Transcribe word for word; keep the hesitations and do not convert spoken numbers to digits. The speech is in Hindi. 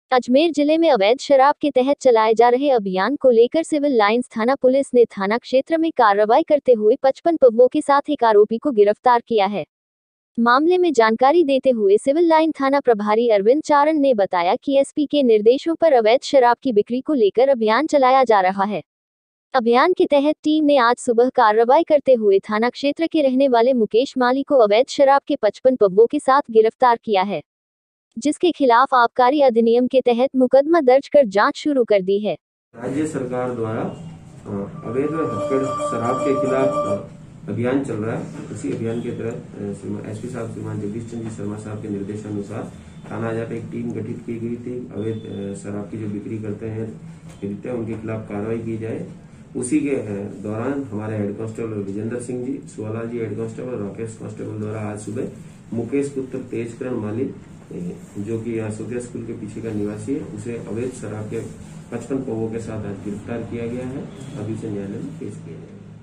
अजमेर जिले में अवैध शराब के तहत चलाए जा रहे अभियान को लेकर सिविल लाइंस थाना पुलिस ने थाना क्षेत्र में कार्रवाई करते हुए पचपन पगों के साथ एक आरोपी को गिरफ्तार किया है। मामले में जानकारी देते हुए सिविल लाइन थाना प्रभारी अरविंद चारण ने बताया कि एसपी के निर्देशों पर अवैध शराब की बिक्री को लेकर अभियान चलाया जा रहा है। अभियान के तहत टीम ने आज सुबह कार्रवाई करते हुए थाना क्षेत्र के रहने वाले मुकेश माली को अवैध शराब के पचपन पब्बों के साथ गिरफ्तार किया है, जिसके खिलाफ आबकारी अधिनियम के तहत मुकदमा दर्ज कर जांच शुरू कर दी है। राज्य सरकार द्वारा अवैध हक्कड़ शराब के खिलाफ अभियान चल रहा है। उसी अभियान के तहत एसपी साहब श्रीमान जगदीश चंद्र शर्मा साहब के निर्देशानुसार थाना आजा एक टीम गठित की गई थी। अवैध शराब की जो बिक्री करते हैं खरीदते हैं उनके खिलाफ कार्रवाई की जाए। उसी के दौरान हमारे head constable Vijendra Singh ji, Suwala ji head constable, Rakesh constable द्वारा आज सुबह मुकेश पुत्र तेजकरण माली, जो कि यहाँ सूर्या स्कूल के पीछे का निवासी है, उसे अवैध शराब के पचपन पवों के साथ आज गिरफ्तार किया गया है। अभी से न्यायालय में पेश किया जाएगा।